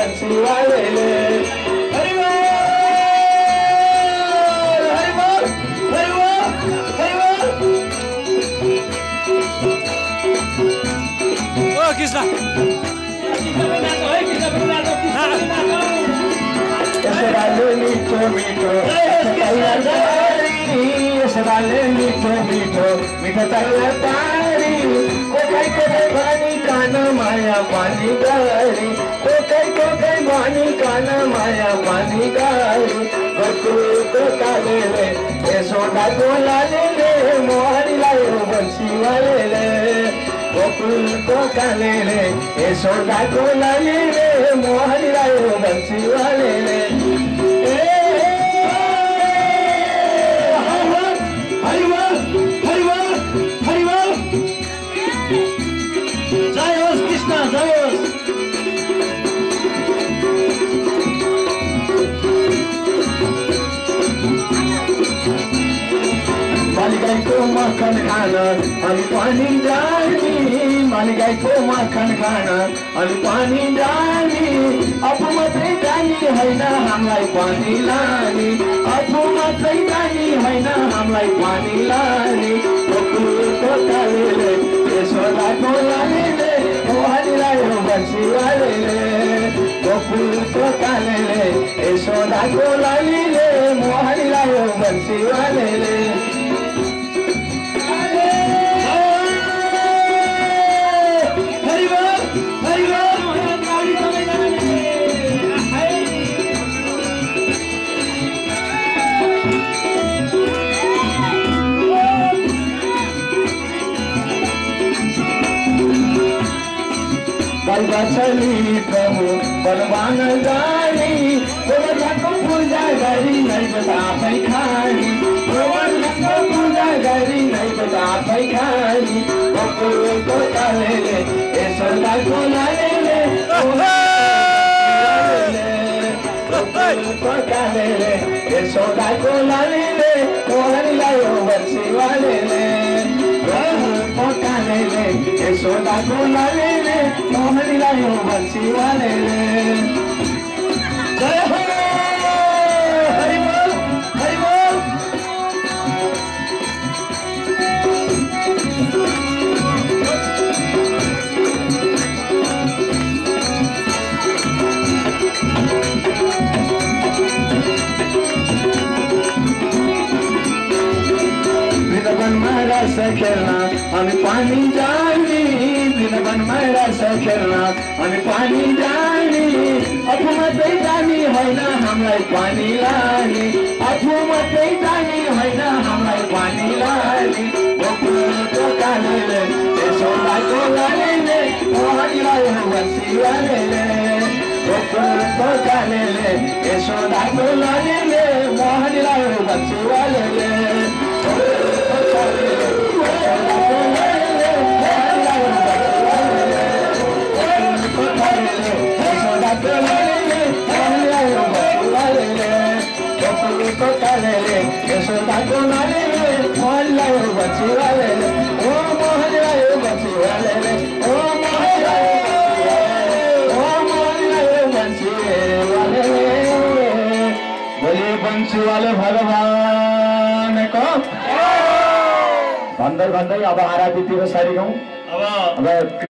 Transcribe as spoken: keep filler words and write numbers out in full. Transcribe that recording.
बंसी वाले कृष्ण मीठो मीठो यसराले मीठो मीठो मीठो तरकारी कोकाई कोकाई पानी कान माया पानी गारी कोकाई कोकाई पानी कान माया पानी गारी गोकुलको कालेले यशोदाको लालेले मोहनी लायो बंसी वालेले गोकुलको कालेले यशोदाको लालेले मोहनी लायो बंसी वालेले मालिगाईको मक्खन खान अनि पानी जानी मालिगाईको मक्खन खान अनि पानी जानी आफू मात्रै जानी होइन हामीलाई पानी लाने आफू मात्रै जानी होइन हामीलाई पानी लाने गोकुलको कालेले यशोदाको लालेले मोहनी लायो बंसी वालेले गोकुलको कालेले यशोदाको लालेले मोहनी लायो बंसी वालेले बचली प्रभु बलवान जानी गोवर्धनको पूजा गरी नै बताफै खानी गोवर्धनको पूजा गरी नै बताफै खानी गोकुलको कालेले यशोदाको लालेले गोकुलको कालेले यशोदाको लालेले मोहनी लायो बंसी वालेले गोकुलको कालेले यशोदाको लालेले मोहनी लायो बंसी वालेले जय हो हरि बोल हरि बोल वृंदावनमा रस खेल्न अनि पानी जानी वृंदावनमा रस खेल्न अनि पानी जानी आफू मात्रै जानी होइन हामीलाई पानी लाने आफू मात्रै जानी होइन हामीलाई पानी लाने गोकुलको कालेले यशोदाको लालेले मोहनी लायो बंसी वालेले गोकुलको कालेले यशोदाको लालेले मोहनी लायो बंसी वालेले गोकुलको कालेले यशोदाको लालेले मोहनी लायो बंसी वालेले ओ मोहनी लायो बंसी वालेले ओ मोहनी लायो बंसी वालेले बोले बंसी वाले भगवान को भन्दै भन्दै अब आरतीतिर सरेगौं अब अब